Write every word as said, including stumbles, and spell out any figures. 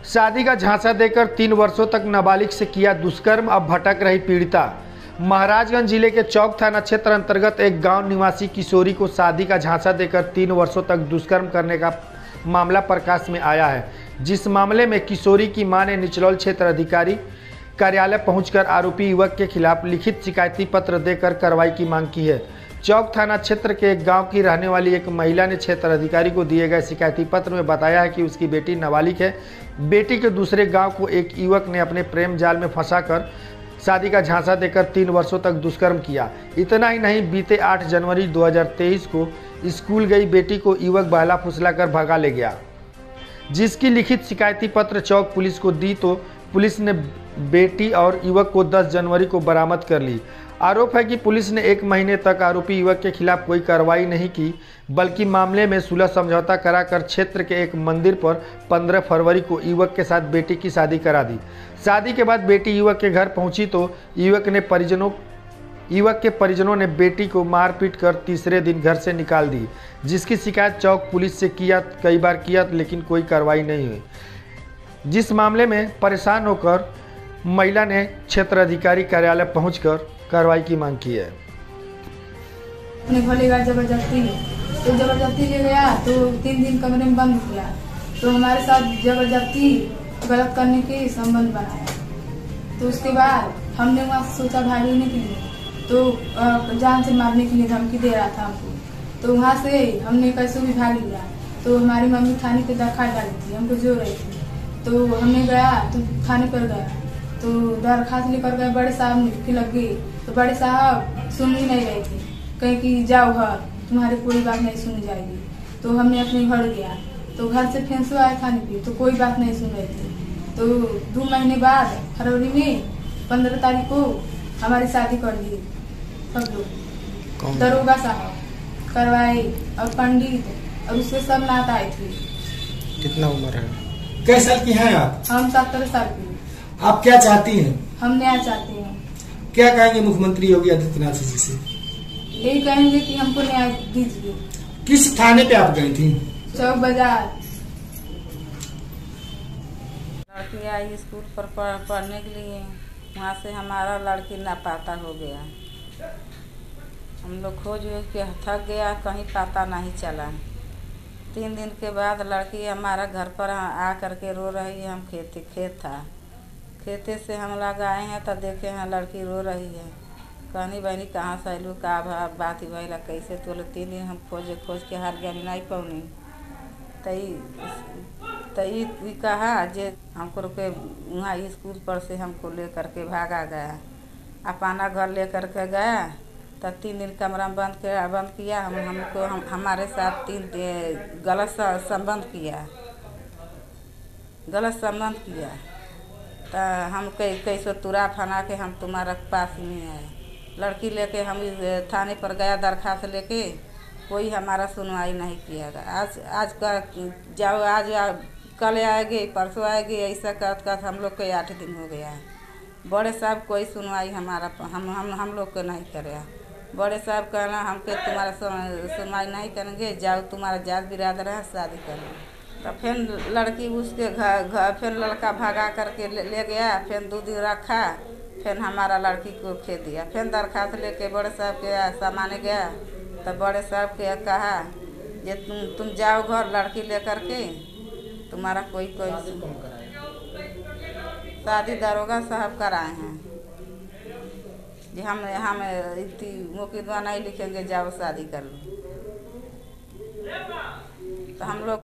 शादी का झांसा देकर तीन वर्षों तक नाबालिग से किया दुष्कर्म, अब भटक रही पीड़िता। महाराजगंज जिले के चौक थाना क्षेत्र अंतर्गत एक गांव निवासी किशोरी को शादी का झांसा देकर तीन वर्षों तक दुष्कर्म करने का मामला प्रकाश में आया है। जिस मामले में किशोरी की मां ने निचलौल क्षेत्र अधिकारी कार्यालय पहुंचकर आरोपी युवक के खिलाफ लिखित शिकायती पत्र देकर कार्रवाई की मांग की है। चौक थाना क्षेत्र के एक गांव की रहने वाली एक महिला ने क्षेत्र अधिकारी को दिए गए शिकायती पत्र में बताया है कि उसकी बेटी नाबालिग है। बेटी के दूसरे गांव को एक युवक ने अपने प्रेम जाल में फंसाकर शादी का झांसा देकर तीन वर्षों तक दुष्कर्म किया। इतना ही नहीं, बीते आठ जनवरी दो हज़ार तेईस को स्कूल गई बेटी को युवक बहला फुसला कर भगा ले गया, जिसकी लिखित शिकायती पत्र चौक पुलिस को दी तो पुलिस ने बेटी और युवक को दस जनवरी को बरामद कर ली। आरोप है कि पुलिस ने एक महीने तक आरोपी युवक के खिलाफ कोई कार्रवाई नहीं की, बल्कि मामले में सुलह समझौता कराकर क्षेत्र के एक मंदिर पर पंद्रह फरवरी को युवक के साथ बेटी की शादी करा दी। शादी के बाद बेटी युवक के घर पहुंची तो युवक ने परिजनों युवक के परिजनों ने बेटी को मारपीट कर तीसरे दिन घर से निकाल दी, जिसकी शिकायत चौक पुलिस से किया कई बार किया लेकिन कोई कार्रवाई नहीं हुई। जिस मामले में परेशान होकर महिला ने क्षेत्र अधिकारी कार्यालय पहुंचकर कार्रवाई की मांग की है। अपने घर ले गया जबरदस्ती, तो जबरदस्ती ले गया तो तीन दिन कमरे में बंद किया, तो हमारे साथ जबरदस्ती गलत करने के संबंध बनाया। तो उसके बाद हमने वहाँ सोचा भागने के लिए, तो जान से मारने के लिए धमकी दे रहा था हमको। तो वहाँ से हमने कैसे भी भाग लिया। तो हमारी मम्मी थाने पे दरखास्त डाली थी, हमको जो रही थी। तो हमने गया तो थाने पर गया तो दरखास्त लेकर गए, बड़े साहब की लग गई। तो बड़े साहब सुन ही नहीं रहे थे, कहीं कि जाओ घर, तुम्हारी कोई बात नहीं सुनी जाएगी। तो हमने अपने घर गया तो घर से फेंसो आए थाने पे, तो कोई बात नहीं सुन रहे थे। तो दो महीने बाद फरवरी में पंद्रह तारीख को हमारी शादी कर दी सब लोग, दरोगा साहब करवाए और पंडित और उसके सब नात आए थे। कितना उम्र है? कै साल की हैं आप? हम सत्तर साल की। आप क्या चाहती हैं? हम न्याय चाहते हैं। क्या कहेंगे मुख्यमंत्री योगी आदित्यनाथ जी से? यही कहेंगे कि हमको न्याय दीजिए। किस थाने पे आप गई थी? चौक बाजार। लड़की आई स्कूल पर पढ़ने के लिए, वहाँ से हमारा लड़की लापता हो गया। हम लोग खोज के थक गया, कहीं पता नहीं चला। तीन दिन के बाद लड़की हमारा घर पर आ करके रो रही है। हम खेत खेत था खेते से हम लोग आए हैं तो देखे हैं लड़की रो रही है। कहनी बहनी कहाँ से अलू का बात भैला कैसे, तो तीन दिन हम खोजे खोज के हार गया, नहीं पौनी। तई तई कहा जे हमको रुके वहाँ स्कूल पर से हमको ले करके भागा गया। अपना घर ले करके गया तब तीन दिन कमरा में बंद किया बंद किया हम हमको हम, हमारे साथ तीन गलत संबंध किया गलत संबंध किया तो हम कैसे तुरा फना के हम तुम्हारा पास में आए। लड़की लेके हम थाने पर गया दरखास्त लेके, कोई हमारा सुनवाई नहीं किया। आज आज का जाओ आज आ, कल आएगी परसों आएगी, ऐसा कर कर हम लोग को आठ दिन हो गया है। बड़े साहब कोई सुनवाई हमारा हम हम हम लोग को नहीं करे। बड़े साहब कहना हमके तुम्हारा सुनवाई नहीं करेंगे, जाओ तुम्हारा जात बिरादर है शादी करना। तो फिर लड़की उसके घर घर फिर लड़का भगा करके ले, ले गया। फिर दो दिन रखा, फिर हमारा लड़की को खे दिया। फिर दरखास्त लेके बड़े साहब के सामाने गया तो बड़े साहब के कहा जे तुम तुम जाओ घर लड़की लेकर के, तुम्हारा कोई कोई शादी दरोगा साहब कराए हैं जी। हम हम इतनी मुकदमा नहीं लिखेंगे, जाओ शादी कर लो। तो हम लोग